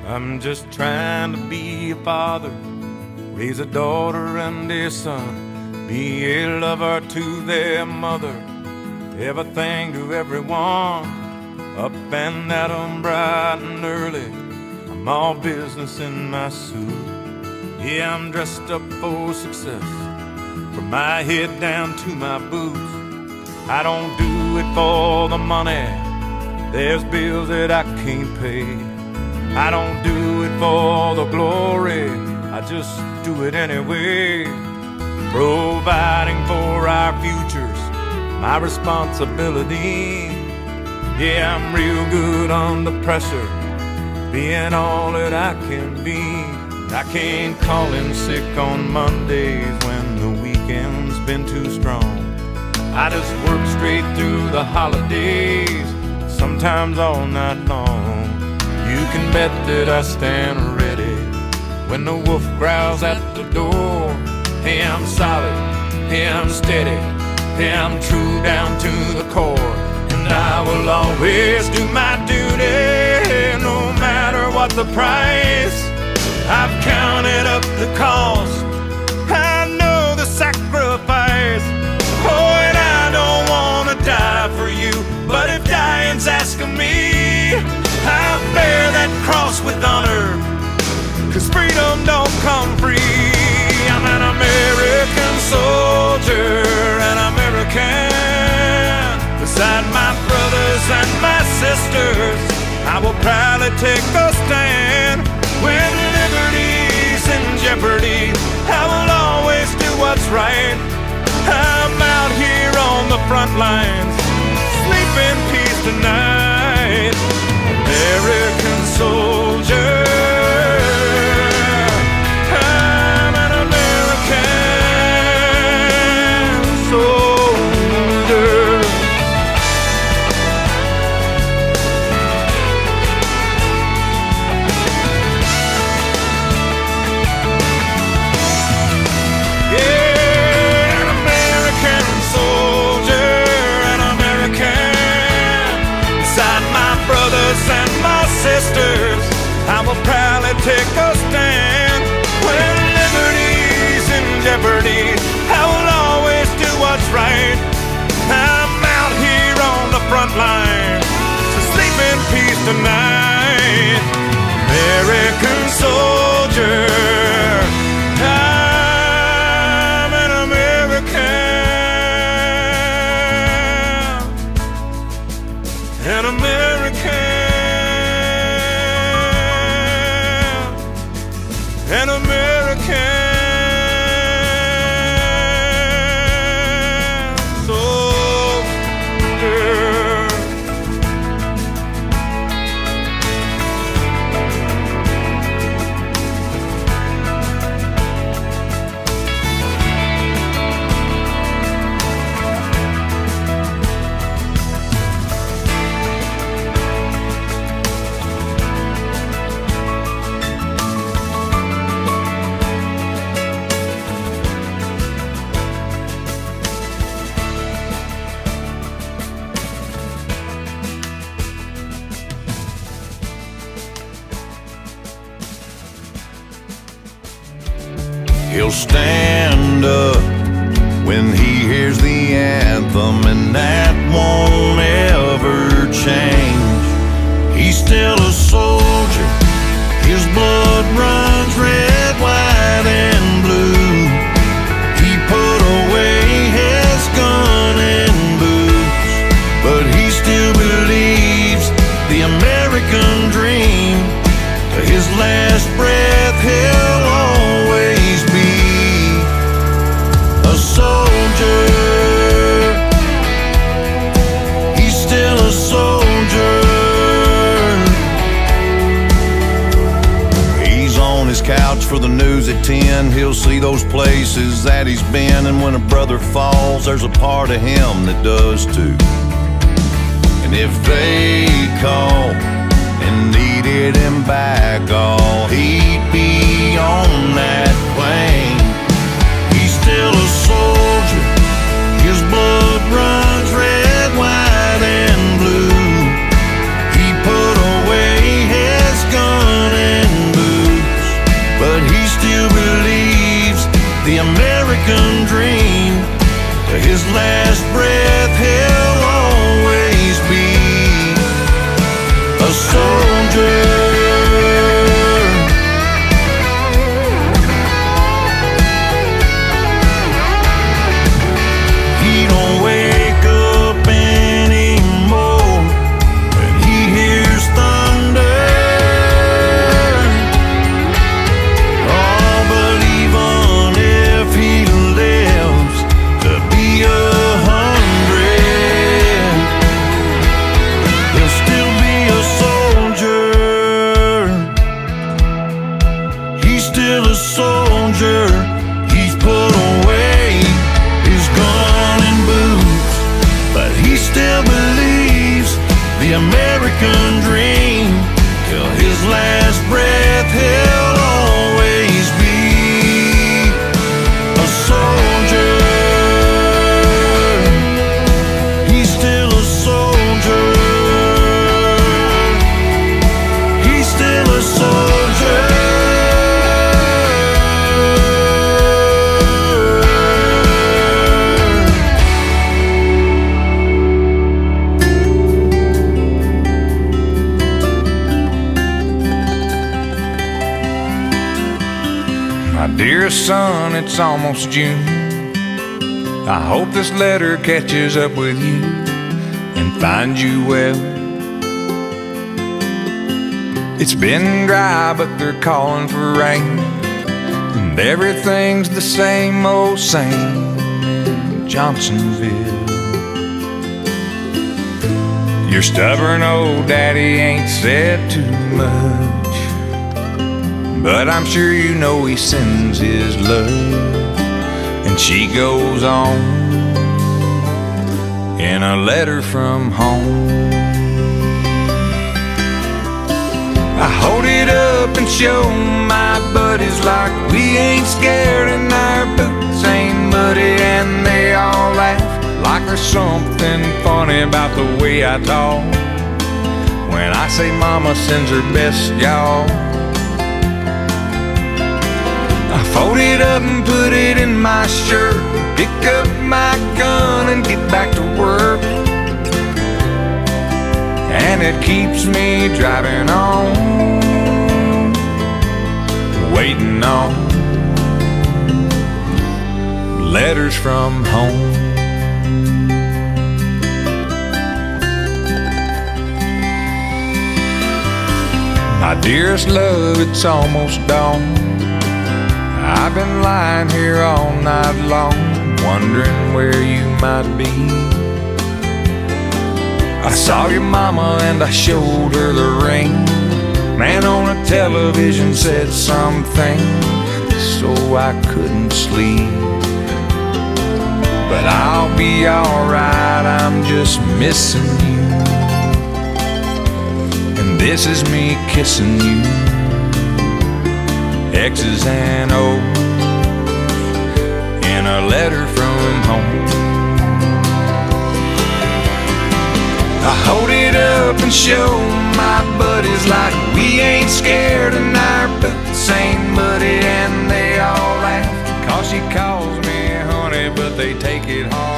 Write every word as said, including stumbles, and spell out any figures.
I'm just trying to be a father, raise a daughter and a son, be a lover to their mother, everything to everyone, up and at 'em bright and early. I'm all business in my suit. Yeah, I'm dressed up for success, from my head down to my boots. I don't do it for the money, there's bills that I can't pay. I don't do it for the glory, I just do it anyway. Providing for our futures, my responsibility. Yeah, I'm real good under pressure, being all that I can be. I can't call in sick on Mondays when the weekend's been too strong. I just work straight through the holidays, sometimes all night long. You can bet that I stand ready when the wolf growls at the door. Hey, I'm solid, hey, I'm steady, hey, I'm true down to the core. And I will always do my duty, no matter what the price. I've counted up the cost, I know the sacrifice. Oh, and I don't want to die for you, but if dying's asking me, I'll bear that cross with honor, 'cause freedom don't come free. I'm an American soldier, an American. Beside my brothers and my sisters, I will proudly take a stand. When liberty's in jeopardy, I will always do what's right. I'm out here on the front lines, sleep in peace tonight. American soldier, I'm an American soldier. Yeah, an American soldier, an American. Beside my brothers and my sisters, I will proudly take a stand. When liberty's in jeopardy, I will always do what's right. I'm out here on the front line, so sleep in peace tonight. American soldier, I'm an American, an American. An American soldier. He'll stand up when he hears the anthem, and that won't ever change. He's still a soldier, his blood runs red, white, and blue. He put away his gun and boots, but he still believes the American dream. To his last breath, he'll always be a soldier. He's still a soldier. He's on his couch for the news at ten. He'll see those places that he's been, and when a brother falls, there's a part of him that does too. And if they call and needed him back, all he'd be on that plane. He's still a soldier, his blood runs red, white, and blue. He put away his gun and Dearest son, it's almost June. I hope this letter catches up with you and finds you well. It's been dry, but they're calling for rain, and everything's the same old same in Johnsonville. Your stubborn old daddy ain't said too much, but I'm sure you know he sends his love. And she goes on in a letter from home. I hold it up and show my buddies like we ain't scared and our boots ain't muddy, and they all laugh like there's something funny about the way I talk when I say mama sends her best, y'all. I fold it up and put it in my shirt, pick up my gun and get back to work, and it keeps me driving on, waiting on letters from home. My dearest love, it's almost dawn. I've been lying here all night long, wondering where you might be. I saw your mama and I showed her the ring. Man on the television said something, so I couldn't sleep. But I'll be alright, I'm just missing you. And this is me kissing you, X's and O's in a letter from home. I hold it up and show my buddies like we ain't scared and our boots ain't muddy, and they all laugh 'cause she calls me honey, but they take it hard.